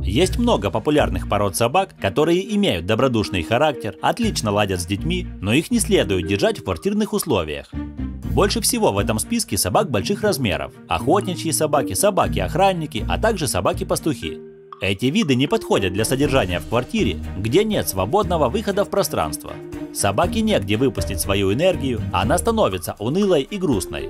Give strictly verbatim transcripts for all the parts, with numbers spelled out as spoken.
Есть много популярных пород собак, которые имеют добродушный характер, отлично ладят с детьми, но их не следует держать в квартирных условиях. Больше всего в этом списке собак больших размеров – охотничьи собаки, собаки-охранники, а также собаки-пастухи. Эти виды не подходят для содержания в квартире, где нет свободного выхода в пространство. Собаке негде выпустить свою энергию, она становится унылой и грустной.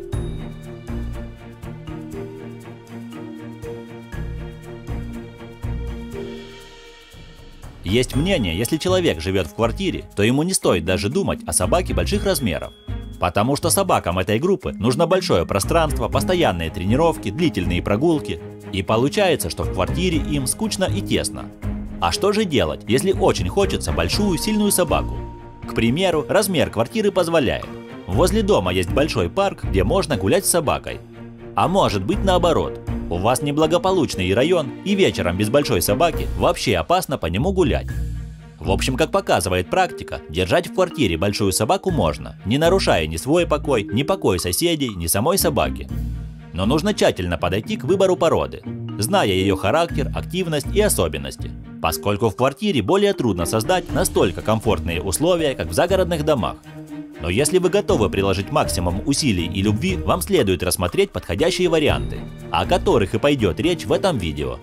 Есть мнение, если человек живет в квартире, то ему не стоит даже думать о собаке больших размеров. Потому что собакам этой группы нужно большое пространство, постоянные тренировки, длительные прогулки. И получается, что в квартире им скучно и тесно. А что же делать, если очень хочется большую, сильную собаку? К примеру, размер квартиры позволяет. Возле дома есть большой парк, где можно гулять с собакой. А может быть наоборот. У вас неблагополучный район, и вечером без большой собаки вообще опасно по нему гулять. В общем, как показывает практика, держать в квартире большую собаку можно, не нарушая ни свой покой, ни покой соседей, ни самой собаки. Но нужно тщательно подойти к выбору породы, зная ее характер, активность и особенности, поскольку в квартире более трудно создать настолько комфортные условия, как в загородных домах. Но если вы готовы приложить максимум усилий и любви, вам следует рассмотреть подходящие варианты, о которых и пойдет речь в этом видео.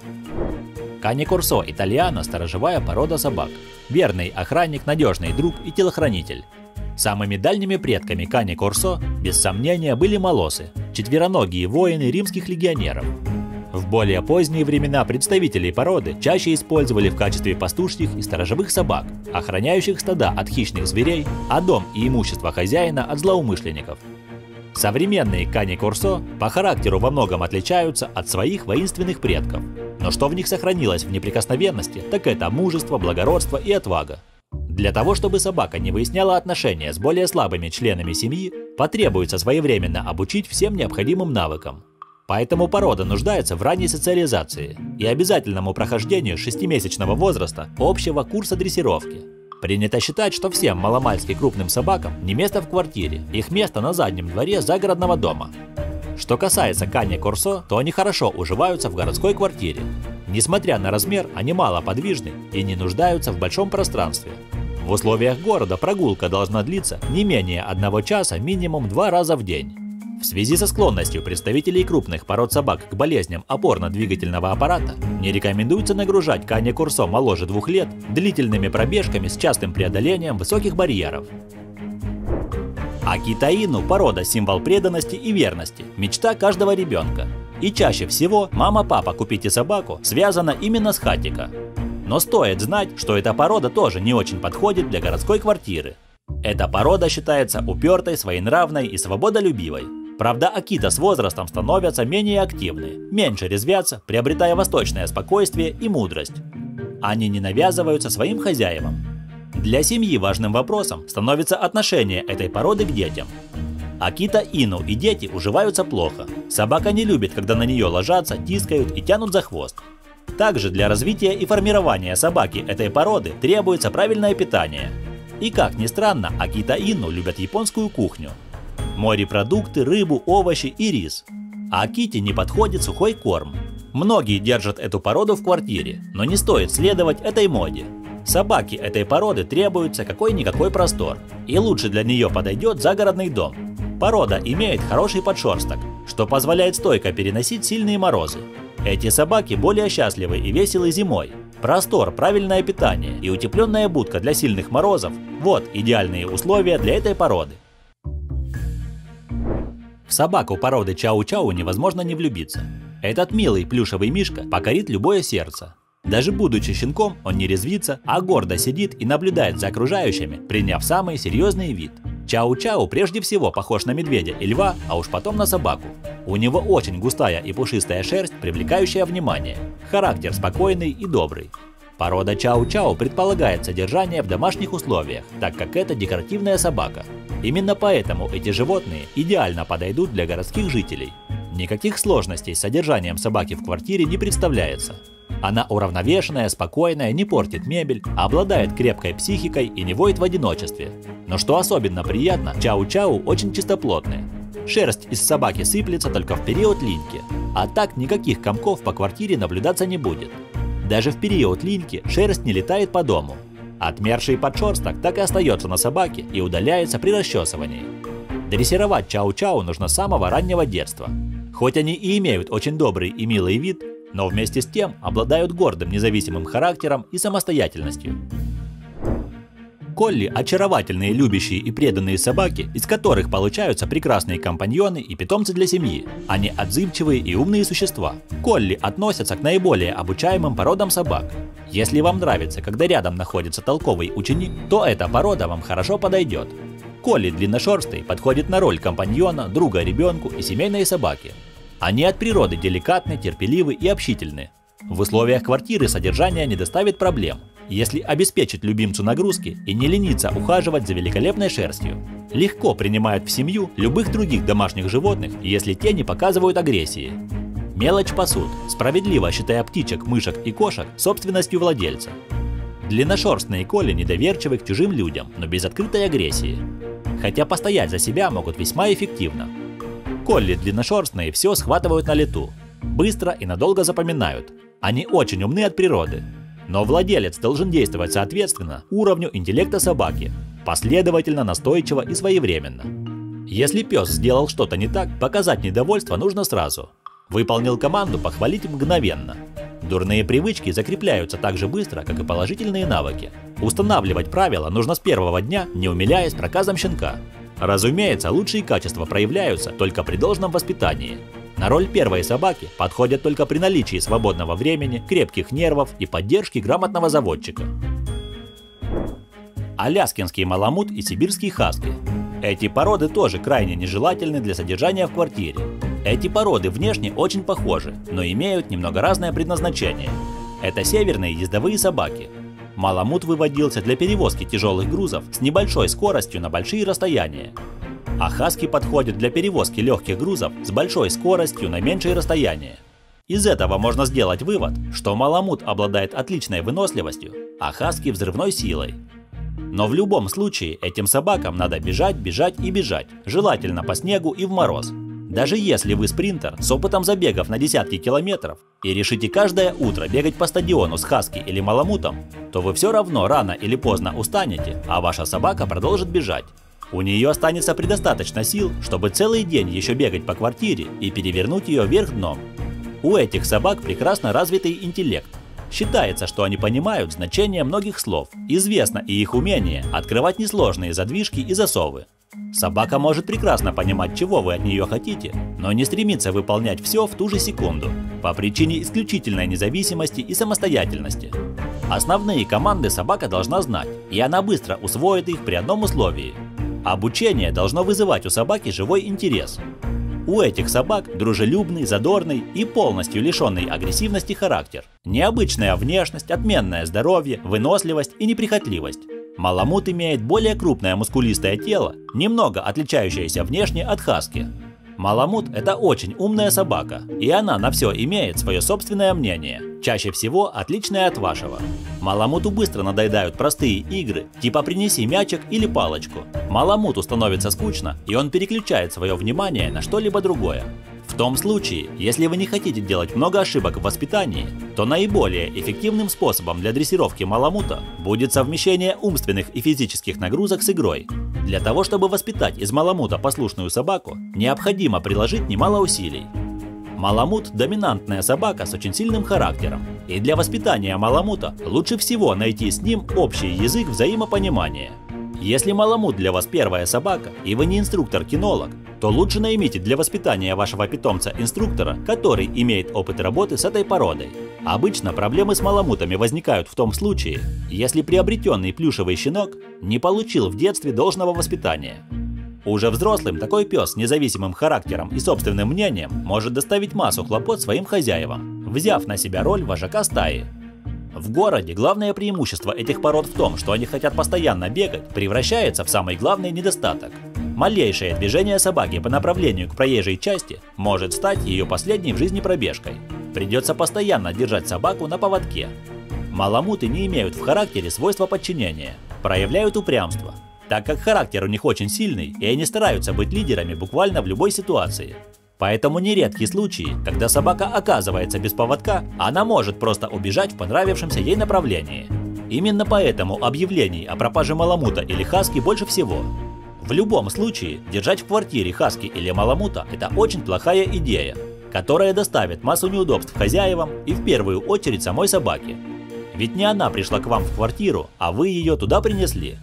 Кани Корсо итальяно – сторожевая порода собак. Верный охранник, надежный друг и телохранитель. Самыми дальними предками Кани Корсо, без сомнения, были молосы, четвероногие воины римских легионеров. В более поздние времена представителей породы чаще использовали в качестве пастушьих и сторожевых собак, охраняющих стада от хищных зверей, а дом и имущество хозяина от злоумышленников. Современные Кани Корсо по характеру во многом отличаются от своих воинственных предков, но что в них сохранилось в неприкосновенности, так это мужество, благородство и отвага. Для того, чтобы собака не выясняла отношения с более слабыми членами семьи, потребуется своевременно обучить всем необходимым навыкам. Поэтому порода нуждается в ранней социализации и обязательному прохождению шестимесячного возраста общего курса дрессировки. Принято считать, что всем маломальски крупным собакам не место в квартире, их место на заднем дворе загородного дома. Что касается Кани Корсо, то они хорошо уживаются в городской квартире. Несмотря на размер, они мало подвижны и не нуждаются в большом пространстве. В условиях города прогулка должна длиться не менее одного часа, минимум два раза в день. В связи со склонностью представителей крупных пород собак к болезням опорно-двигательного аппарата не рекомендуется нагружать Кани Корсо моложе двух лет длительными пробежками с частым преодолением высоких барьеров. Акита Ину – порода, символ преданности и верности, мечта каждого ребенка. И чаще всего «мама-папа, купите собаку» связана именно с хатико. Но стоит знать, что эта порода тоже не очень подходит для городской квартиры. Эта порода считается упертой, своенравной и свободолюбивой. Правда, акита с возрастом становятся менее активны, меньше резвятся, приобретая восточное спокойствие и мудрость. Они не навязываются своим хозяевам. Для семьи важным вопросом становится отношение этой породы к детям. Акита Ину и дети уживаются плохо. Собака не любит, когда на нее ложатся, тискают и тянут за хвост. Также для развития и формирования собаки этой породы требуется правильное питание. И как ни странно, Акита Ину любят японскую кухню. Морепродукты, рыбу, овощи и рис. А аките не подходит сухой корм. Многие держат эту породу в квартире, но не стоит следовать этой моде. Собаке этой породы требуется какой-никакой простор, и лучше для нее подойдет загородный дом. Порода имеет хороший подшерсток, что позволяет стойко переносить сильные морозы. Эти собаки более счастливы и веселы зимой. Простор, правильное питание и утепленная будка для сильных морозов – вот идеальные условия для этой породы. В собаку породы Чау-Чау невозможно не влюбиться. Этот милый плюшевый мишка покорит любое сердце. Даже будучи щенком, он не резвится, а гордо сидит и наблюдает за окружающими, приняв самый серьезный вид. Чау-Чау прежде всего похож на медведя и льва, а уж потом на собаку. У него очень густая и пушистая шерсть, привлекающая внимание. Характер спокойный и добрый. Порода Чау-Чау предполагает содержание в домашних условиях, так как это декоративная собака. Именно поэтому эти животные идеально подойдут для городских жителей. Никаких сложностей с содержанием собаки в квартире не представляется. Она уравновешенная, спокойная, не портит мебель, обладает крепкой психикой и не воет в одиночестве. Но что особенно приятно, Чау-Чау очень чистоплотные. Шерсть из собаки сыплется только в период линьки, а так никаких комков по квартире наблюдаться не будет. Даже в период линьки шерсть не летает по дому. Отмерший подшерсток так и остается на собаке и удаляется при расчесывании. Дрессировать чау-чау нужно с самого раннего детства. Хоть они и имеют очень добрый и милый вид, но вместе с тем обладают гордым независимым характером и самостоятельностью. Колли – очаровательные, любящие и преданные собаки, из которых получаются прекрасные компаньоны и питомцы для семьи. Они отзывчивые и умные существа. Колли относятся к наиболее обучаемым породам собак. Если вам нравится, когда рядом находится толковый ученик, то эта порода вам хорошо подойдет. Колли длинношерстый подходит на роль компаньона, друга ребенку и семейной собаки. Они от природы деликатны, терпеливы и общительны. В условиях квартиры содержание не доставит проблем, если обеспечить любимцу нагрузки и не лениться ухаживать за великолепной шерстью. Легко принимают в семью любых других домашних животных, если те не показывают агрессии. Мелочь пасут, справедливо считая птичек, мышек и кошек собственностью владельца. Длинношерстные колли недоверчивы к чужим людям, но без открытой агрессии. Хотя постоять за себя могут весьма эффективно. Колли длинношерстные все схватывают на лету, быстро и надолго запоминают. Они очень умны от природы. Но владелец должен действовать соответственно уровню интеллекта собаки, последовательно, настойчиво и своевременно. Если пес сделал что-то не так, показать недовольство нужно сразу. Выполнил команду, похвалить мгновенно. Дурные привычки закрепляются так же быстро, как и положительные навыки. Устанавливать правила нужно с первого дня, не умиляясь проказам щенка. Разумеется, лучшие качества проявляются только при должном воспитании. На роль первой собаки подходят только при наличии свободного времени, крепких нервов и поддержки грамотного заводчика. Аляскинский маламут и сибирский хаски. Эти породы тоже крайне нежелательны для содержания в квартире. Эти породы внешне очень похожи, но имеют немного разное предназначение. Это северные ездовые собаки. Маламут выводился для перевозки тяжелых грузов с небольшой скоростью на большие расстояния. А хаски подходят для перевозки легких грузов с большой скоростью на меньшие расстояния. Из этого можно сделать вывод, что маламут обладает отличной выносливостью, а хаски взрывной силой. Но в любом случае этим собакам надо бежать, бежать и бежать, желательно по снегу и в мороз. Даже если вы спринтер с опытом забегов на десятки километров и решите каждое утро бегать по стадиону с хаски или маламутом, то вы все равно рано или поздно устанете, а ваша собака продолжит бежать. У нее останется предостаточно сил, чтобы целый день еще бегать по квартире и перевернуть ее вверх дном. У этих собак прекрасно развитый интеллект. Считается, что они понимают значение многих слов. Известно и их умение открывать несложные задвижки и засовы. Собака может прекрасно понимать, чего вы от нее хотите, но не стремится выполнять все в ту же секунду, по причине исключительной независимости и самостоятельности. Основные команды собака должна знать, и она быстро усвоит их при одном условии. Обучение должно вызывать у собаки живой интерес. У этих собак дружелюбный, задорный и полностью лишенный агрессивности характер. Необычная внешность, отменное здоровье, выносливость и неприхотливость. Маламут имеет более крупное мускулистое тело, немного отличающееся внешне от хаски. Маламут – это очень умная собака, и она на все имеет свое собственное мнение, чаще всего отличное от вашего. Маламуту быстро надоедают простые игры, типа «принеси мячик» или «палочку». Маламуту становится скучно, и он переключает свое внимание на что-либо другое. В том случае, если вы не хотите делать много ошибок в воспитании, то наиболее эффективным способом для дрессировки маламута будет совмещение умственных и физических нагрузок с игрой. Для того, чтобы воспитать из маламута послушную собаку, необходимо приложить немало усилий. Маламут – доминантная собака с очень сильным характером, и для воспитания маламута лучше всего найти с ним общий язык взаимопонимания. Если маламут для вас первая собака, и вы не инструктор-кинолог, то лучше наймите для воспитания вашего питомца инструктора, который имеет опыт работы с этой породой. Обычно проблемы с маламутами возникают в том случае, если приобретенный плюшевый щенок не получил в детстве должного воспитания. Уже взрослым такой пес с независимым характером и собственным мнением может доставить массу хлопот своим хозяевам, взяв на себя роль вожака стаи. В городе главное преимущество этих пород в том, что они хотят постоянно бегать, превращается в самый главный недостаток. Малейшее движение собаки по направлению к проезжей части может стать ее последней в жизни пробежкой. Придется постоянно держать собаку на поводке. Маламуты не имеют в характере свойства подчинения, проявляют упрямство, так как характер у них очень сильный, и они стараются быть лидерами буквально в любой ситуации. Поэтому нередки случаи, когда собака оказывается без поводка, она может просто убежать в понравившемся ей направлении. Именно поэтому объявлений о пропаже маламута или хаски больше всего. В любом случае, держать в квартире хаски или маламута – это очень плохая идея, которая доставит массу неудобств хозяевам и в первую очередь самой собаке. Ведь не она пришла к вам в квартиру, а вы ее туда принесли.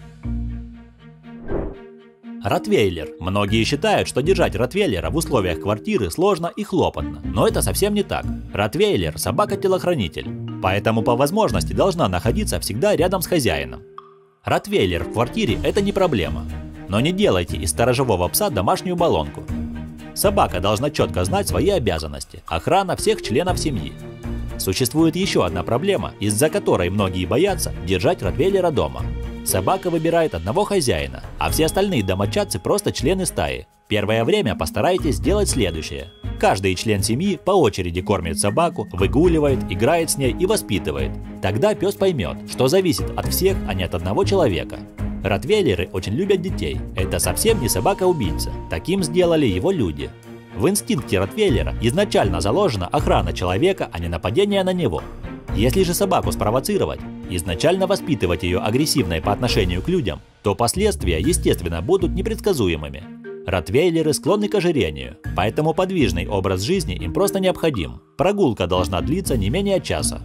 Ротвейлер. Многие считают, что держать ротвейлера в условиях квартиры сложно и хлопотно, но это совсем не так. Ротвейлер – собака-телохранитель, поэтому по возможности должна находиться всегда рядом с хозяином. Ротвейлер в квартире – это не проблема, но не делайте из сторожевого пса домашнюю баллонку. Собака должна четко знать свои обязанности – охрана всех членов семьи. Существует еще одна проблема, из-за которой многие боятся держать ротвейлера дома. Собака выбирает одного хозяина, а все остальные домочадцы просто члены стаи. Первое время постарайтесь сделать следующее. Каждый член семьи по очереди кормит собаку, выгуливает, играет с ней и воспитывает. Тогда пес поймет, что зависит от всех, а не от одного человека. Ротвейлеры очень любят детей. Это совсем не собака-убийца. Таким сделали его люди. В инстинкте ротвейлера изначально заложена охрана человека, а не нападение на него. Если же собаку спровоцировать, изначально воспитывать ее агрессивной по отношению к людям, то последствия, естественно, будут непредсказуемыми. Ротвейлеры склонны к ожирению, поэтому подвижный образ жизни им просто необходим. Прогулка должна длиться не менее часа.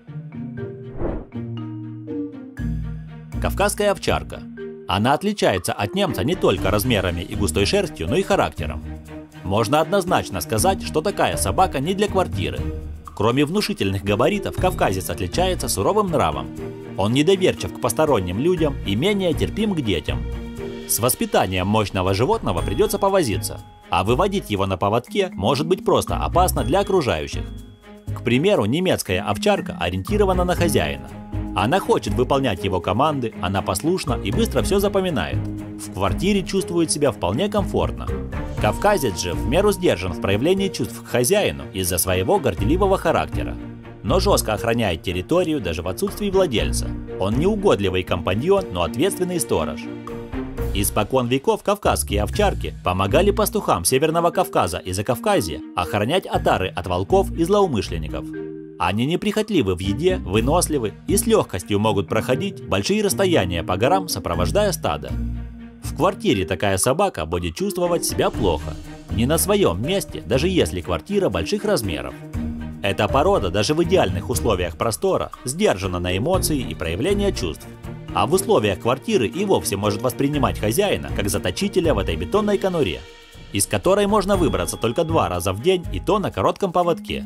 Кавказская овчарка. Она отличается от немца не только размерами и густой шерстью, но и характером. Можно однозначно сказать, что такая собака не для квартиры. Кроме внушительных габаритов, кавказец отличается суровым нравом. Он недоверчив к посторонним людям и менее терпим к детям. С воспитанием мощного животного придется повозиться, а выводить его на поводке может быть просто опасно для окружающих. К примеру, немецкая овчарка ориентирована на хозяина. Она хочет выполнять его команды, она послушна и быстро все запоминает. В квартире чувствует себя вполне комфортно. Кавказец же в меру сдержан в проявлении чувств к хозяину из-за своего горделивого характера. Но жестко охраняет территорию даже в отсутствии владельца. Он неугодливый компаньон, но ответственный сторож. Испокон веков кавказские овчарки помогали пастухам Северного Кавказа и Закавказья охранять отары от волков и злоумышленников. Они неприхотливы в еде, выносливы и с легкостью могут проходить большие расстояния по горам, сопровождая стадо. В квартире такая собака будет чувствовать себя плохо, не на своем месте, даже если квартира больших размеров. Эта порода даже в идеальных условиях простора сдержана на эмоции и проявления чувств, а в условиях квартиры и вовсе может воспринимать хозяина как заточителя в этой бетонной конуре, из которой можно выбраться только два раза в день и то на коротком поводке.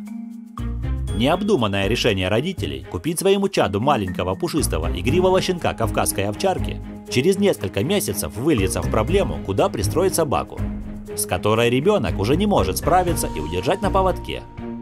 Необдуманное решение родителей купить своему чаду маленького пушистого игривого щенка кавказской овчарки через несколько месяцев выльется в проблему, куда пристроить собаку, с которой ребенок уже не может справиться и удержать на поводке.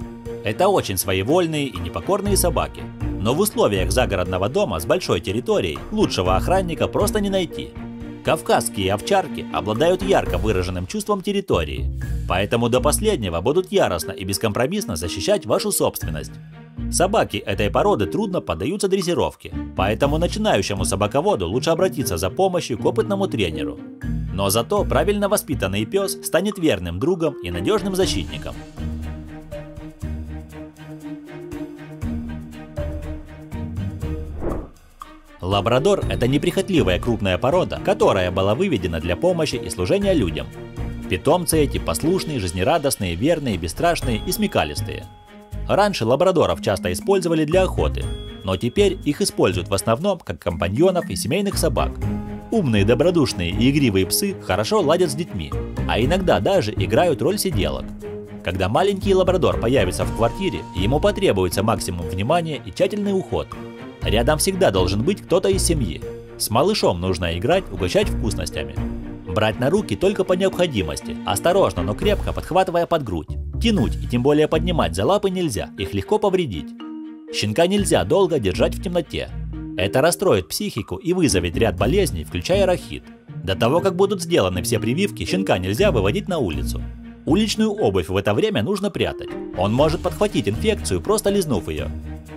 Это очень своевольные и непокорные собаки, но в условиях загородного дома с большой территорией лучшего охранника просто не найти. Кавказские овчарки обладают ярко выраженным чувством территории, поэтому до последнего будут яростно и бескомпромиссно защищать вашу собственность. Собаки этой породы трудно поддаются дрессировке, поэтому начинающему собаководу лучше обратиться за помощью к опытному тренеру. Но зато правильно воспитанный пес станет верным другом и надежным защитником. Лабрадор – это неприхотливая крупная порода, которая была выведена для помощи и служения людям. Питомцы эти послушные, жизнерадостные, верные, бесстрашные и смекалистые. Раньше лабрадоров часто использовали для охоты, но теперь их используют в основном как компаньонов и семейных собак. Умные, добродушные и игривые псы хорошо ладят с детьми, а иногда даже играют роль сиделок. Когда маленький лабрадор появится в квартире, ему потребуется максимум внимания и тщательный уход. Рядом всегда должен быть кто-то из семьи. С малышом нужно играть, угощать вкусностями. Брать на руки только по необходимости, осторожно, но крепко подхватывая под грудь. Тянуть и тем более поднимать за лапы нельзя, их легко повредить. Щенка нельзя долго держать в темноте. Это расстроит психику и вызовет ряд болезней, включая рахит. До того, как будут сделаны все прививки, щенка нельзя выводить на улицу. Уличную обувь в это время нужно прятать. Он может подхватить инфекцию, просто лизнув ее.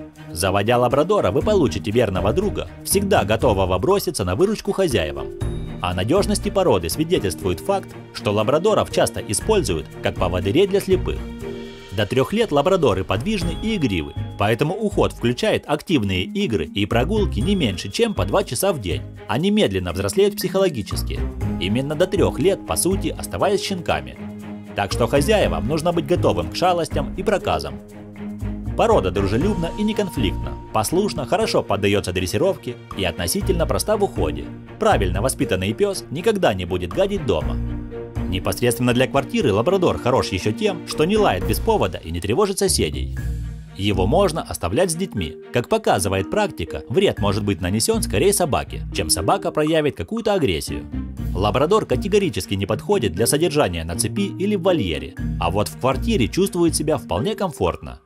Заводя лабрадора, вы получите верного друга, всегда готового броситься на выручку хозяевам. О надежности породы свидетельствует факт, что лабрадоров часто используют как поводырей для слепых. До трех лет лабрадоры подвижны и игривы, поэтому уход включает активные игры и прогулки не меньше, чем по два часа в день. Они медленно взрослеют психологически, именно до трех лет, по сути, оставаясь щенками. Так что хозяевам нужно быть готовым к шалостям и проказам. Порода дружелюбна и неконфликтна, послушна, хорошо поддается дрессировке и относительно проста в уходе. Правильно воспитанный пес никогда не будет гадить дома. Непосредственно для квартиры лабрадор хорош еще тем, что не лает без повода и не тревожит соседей. Его можно оставлять с детьми. Как показывает практика, вред может быть нанесен скорее собаке, чем собака проявит какую-то агрессию. Лабрадор категорически не подходит для содержания на цепи или в вольере, а вот в квартире чувствует себя вполне комфортно.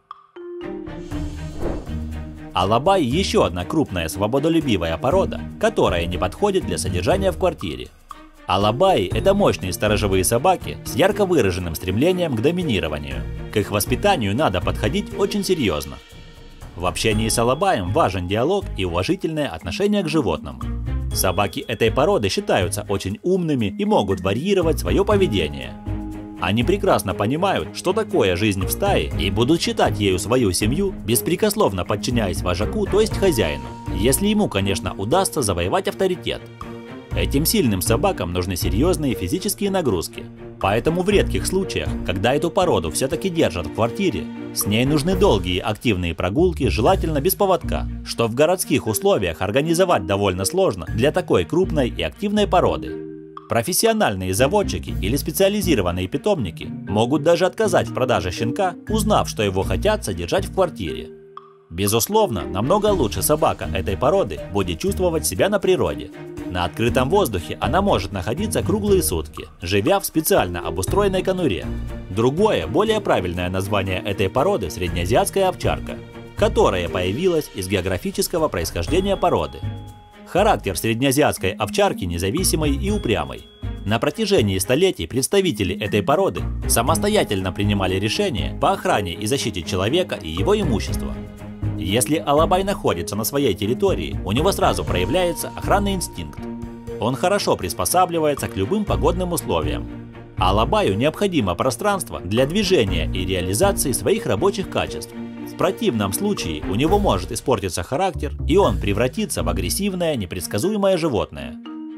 Алабай – еще одна крупная свободолюбивая порода, которая не подходит для содержания в квартире. Алабаи – это мощные сторожевые собаки с ярко выраженным стремлением к доминированию. К их воспитанию надо подходить очень серьезно. В общении с алабаем важен диалог и уважительное отношение к животным. Собаки этой породы считаются очень умными и могут варьировать свое поведение. Они прекрасно понимают, что такое жизнь в стае, и будут считать ею свою семью, беспрекословно подчиняясь вожаку, то есть хозяину, если ему, конечно, удастся завоевать авторитет. Этим сильным собакам нужны серьезные физические нагрузки. Поэтому в редких случаях, когда эту породу все-таки держат в квартире, с ней нужны долгие активные прогулки, желательно без поводка, что в городских условиях организовать довольно сложно для такой крупной и активной породы. Профессиональные заводчики или специализированные питомники могут даже отказать в продаже щенка, узнав, что его хотят содержать в квартире. Безусловно, намного лучше собака этой породы будет чувствовать себя на природе. На открытом воздухе она может находиться круглые сутки, живя в специально обустроенной конуре. Другое, более правильное название этой породы – среднеазиатская овчарка, которая появилась из географического происхождения породы. Характер среднеазиатской овчарки независимый и упрямый. На протяжении столетий представители этой породы самостоятельно принимали решения по охране и защите человека и его имущества. Если алабай находится на своей территории, у него сразу проявляется охранный инстинкт. Он хорошо приспосабливается к любым погодным условиям. Алабаю необходимо пространство для движения и реализации своих рабочих качеств. В противном случае у него может испортиться характер, и он превратится в агрессивное, непредсказуемое животное.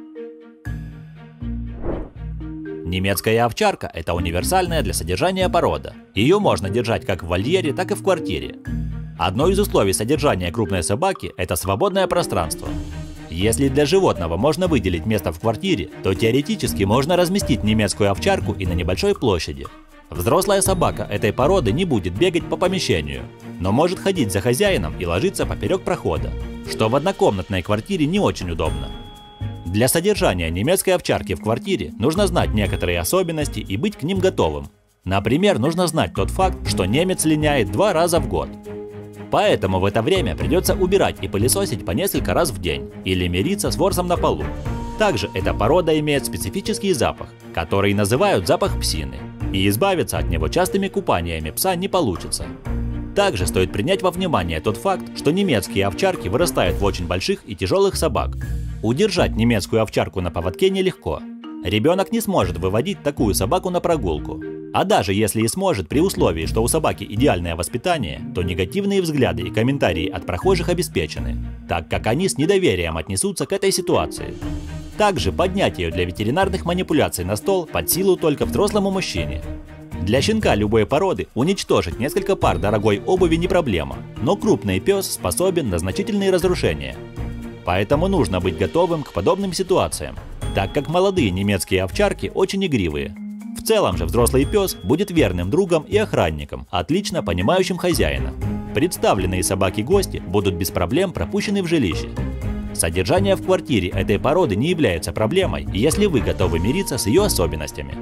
Немецкая овчарка – это универсальная для содержания порода. Ее можно держать как в вольере, так и в квартире. Одно из условий содержания крупной собаки – это свободное пространство. Если для животного можно выделить место в квартире, то теоретически можно разместить немецкую овчарку и на небольшой площади. Взрослая собака этой породы не будет бегать по помещению, но может ходить за хозяином и ложиться поперек прохода, что в однокомнатной квартире не очень удобно. Для содержания немецкой овчарки в квартире нужно знать некоторые особенности и быть к ним готовым. Например, нужно знать тот факт, что немец линяет два раза в год. Поэтому в это время придется убирать и пылесосить по несколько раз в день или мириться с ворсом на полу. Также эта порода имеет специфический запах, который называют запах псины, и избавиться от него частыми купаниями пса не получится. Также стоит принять во внимание тот факт, что немецкие овчарки вырастают в очень больших и тяжелых собак. Удержать немецкую овчарку на поводке нелегко. Ребенок не сможет выводить такую собаку на прогулку. А даже если и сможет, при условии, что у собаки идеальное воспитание, то негативные взгляды и комментарии от прохожих обеспечены, так как они с недоверием отнесутся к этой ситуации. Также поднять ее для ветеринарных манипуляций на стол под силу только взрослому мужчине. Для щенка любой породы уничтожить несколько пар дорогой обуви не проблема, но крупный пес способен на значительные разрушения. Поэтому нужно быть готовым к подобным ситуациям, так как молодые немецкие овчарки очень игривые. В целом же взрослый пес будет верным другом и охранником, отлично понимающим хозяина. Представленные собаки-гости будут без проблем пропущены в жилище. Содержание в квартире этой породы не является проблемой, если вы готовы мириться с ее особенностями.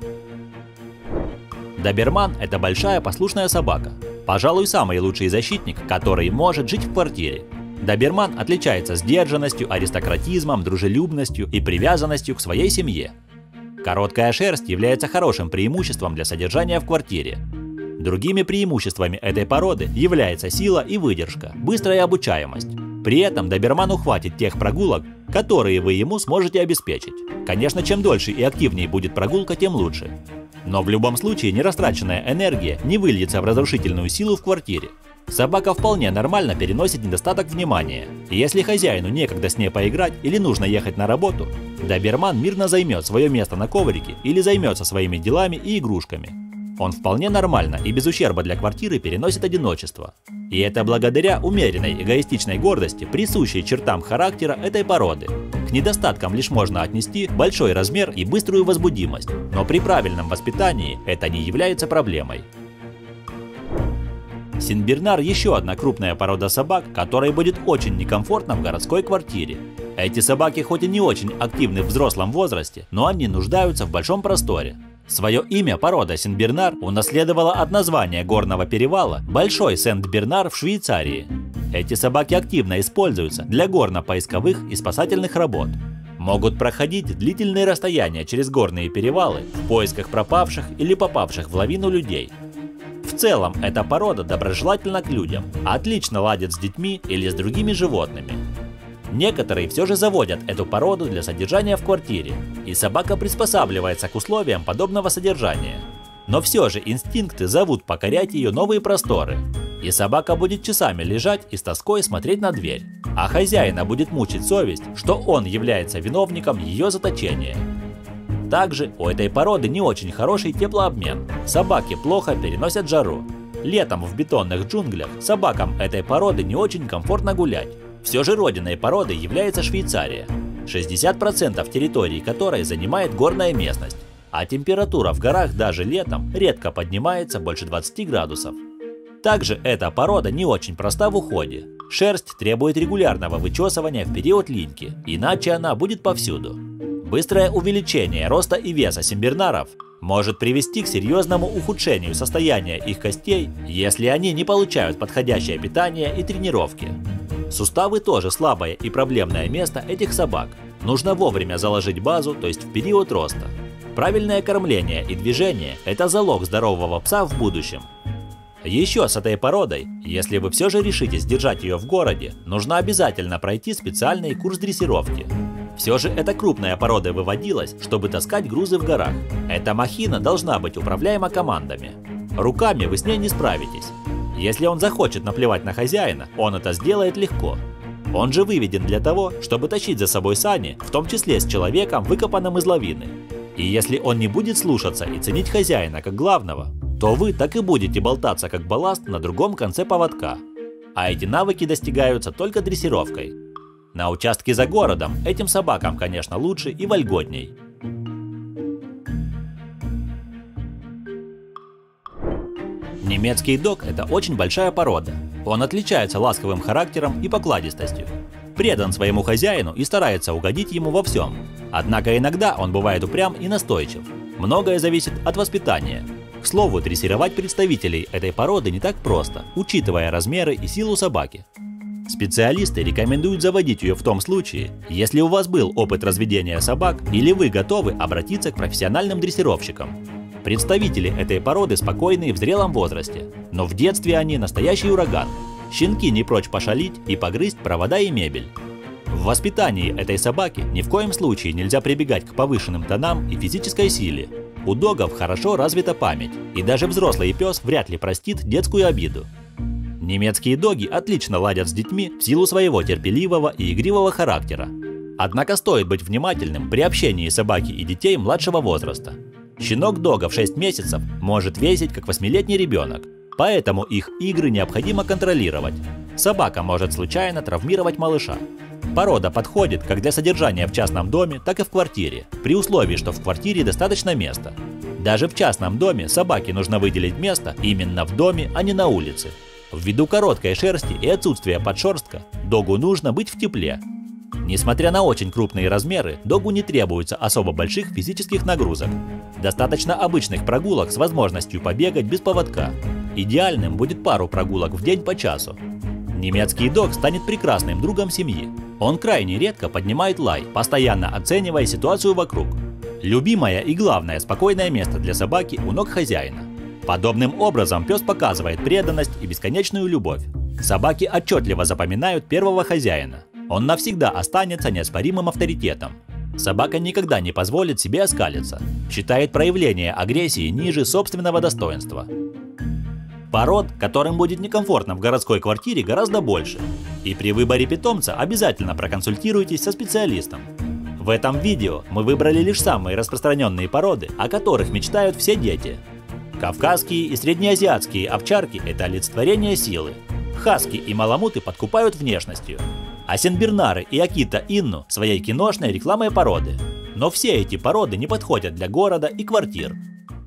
Доберман – это большая послушная собака. Пожалуй, самый лучший защитник, который может жить в квартире. Доберман отличается сдержанностью, аристократизмом, дружелюбностью и привязанностью к своей семье. Короткая шерсть является хорошим преимуществом для содержания в квартире. Другими преимуществами этой породы является сила и выдержка, быстрая обучаемость. При этом доберману хватит тех прогулок, которые вы ему сможете обеспечить. Конечно, чем дольше и активнее будет прогулка, тем лучше. Но в любом случае нерастраченная энергия не выльется в разрушительную силу в квартире. Собака вполне нормально переносит недостаток внимания, и если хозяину некогда с ней поиграть или нужно ехать на работу, доберман мирно займет свое место на коврике или займется своими делами и игрушками. Он вполне нормально и без ущерба для квартиры переносит одиночество. И это благодаря умеренной эгоистичной гордости, присущей чертам характера этой породы. К недостаткам лишь можно отнести большой размер и быструю возбудимость, но при правильном воспитании это не является проблемой. Сенбернар – еще одна крупная порода собак, которой будет очень некомфортно в городской квартире. Эти собаки хоть и не очень активны в взрослом возрасте, но они нуждаются в большом просторе. Свое имя порода Сенбернар унаследовала от названия горного перевала Большой Сент-Бернар в Швейцарии. Эти собаки активно используются для горно-поисковых и спасательных работ. Могут проходить длительные расстояния через горные перевалы в поисках пропавших или попавших в лавину людей. В целом, эта порода доброжелательна к людям, отлично ладит с детьми или с другими животными. Некоторые все же заводят эту породу для содержания в квартире, и собака приспосабливается к условиям подобного содержания. Но все же инстинкты зовут покорять ее новые просторы, и собака будет часами лежать и с тоской смотреть на дверь, а хозяина будет мучить совесть, что он является виновником ее заточения. Также у этой породы не очень хороший теплообмен, собаки плохо переносят жару. Летом в бетонных джунглях собакам этой породы не очень комфортно гулять. Все же родиной породы является Швейцария, шестьдесят процентов территории которой занимает горная местность, а температура в горах даже летом редко поднимается больше двадцати градусов. Также эта порода не очень проста в уходе. Шерсть требует регулярного вычесывания в период линьки, иначе она будет повсюду. Быстрое увеличение роста и веса сенбернаров может привести к серьезному ухудшению состояния их костей, если они не получают подходящее питание и тренировки. Суставы тоже слабое и проблемное место этих собак. Нужно вовремя заложить базу, то есть в период роста. Правильное кормление и движение – это залог здорового пса в будущем. Еще с этой породой, если вы все же решитесь держать ее в городе, нужно обязательно пройти специальный курс дрессировки. Все же эта крупная порода выводилась, чтобы таскать грузы в горах. Эта махина должна быть управляема командами. Руками вы с ней не справитесь. Если он захочет наплевать на хозяина, он это сделает легко. Он же выведен для того, чтобы тащить за собой сани, в том числе с человеком, выкопанным из лавины. И если он не будет слушаться и ценить хозяина как главного, то вы так и будете болтаться как балласт на другом конце поводка. А эти навыки достигаются только дрессировкой. На участке за городом этим собакам, конечно, лучше и вольготней. Немецкий дог – это очень большая порода. Он отличается ласковым характером и покладистостью. Предан своему хозяину и старается угодить ему во всем. Однако иногда он бывает упрям и настойчив. Многое зависит от воспитания. К слову, дрессировать представителей этой породы не так просто, учитывая размеры и силу собаки. Специалисты рекомендуют заводить ее в том случае, если у вас был опыт разведения собак или вы готовы обратиться к профессиональным дрессировщикам. Представители этой породы спокойные в зрелом возрасте, но в детстве они настоящий ураган. Щенки не прочь пошалить и погрызть провода и мебель. В воспитании этой собаки ни в коем случае нельзя прибегать к повышенным тонам и физической силе. У догов хорошо развита память, и даже взрослый пес вряд ли простит детскую обиду. Немецкие доги отлично ладят с детьми в силу своего терпеливого и игривого характера. Однако стоит быть внимательным при общении собаки и детей младшего возраста. Щенок дога в шесть месяцев может весить как восьмилетний ребенок, поэтому их игры необходимо контролировать. Собака может случайно травмировать малыша. Порода подходит как для содержания в частном доме, так и в квартире, при условии, что в квартире достаточно места. Даже в частном доме собаке нужно выделить место именно в доме, а не на улице. Ввиду короткой шерсти и отсутствия подшерстка, догу нужно быть в тепле. Несмотря на очень крупные размеры, догу не требуется особо больших физических нагрузок. Достаточно обычных прогулок с возможностью побегать без поводка. Идеальным будет пару прогулок в день по часу. Немецкий дог станет прекрасным другом семьи. Он крайне редко поднимает лай, постоянно оценивая ситуацию вокруг. Любимое и главное спокойное место для собаки у ног хозяина. Подобным образом пес показывает преданность и бесконечную любовь. Собаки отчетливо запоминают первого хозяина. Он навсегда останется неоспоримым авторитетом. Собака никогда не позволит себе оскалиться, считает проявление агрессии ниже собственного достоинства. Пород, которым будет некомфортно в городской квартире, гораздо больше. И при выборе питомца обязательно проконсультируйтесь со специалистом. В этом видео мы выбрали лишь самые распространенные породы, о которых мечтают все дети. Кавказские и среднеазиатские овчарки – это олицетворение силы. Хаски и маламуты подкупают внешностью. А сенбернары и Акита Инну – своей киношной рекламой породы. Но все эти породы не подходят для города и квартир.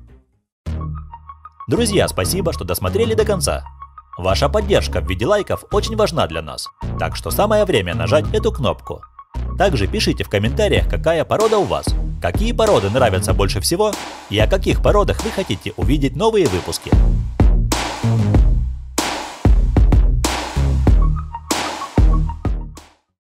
Друзья, спасибо, что досмотрели до конца. Ваша поддержка в виде лайков очень важна для нас, так что самое время нажать эту кнопку. Также пишите в комментариях, какая порода у вас, какие породы нравятся больше всего и о каких породах вы хотите увидеть новые выпуски.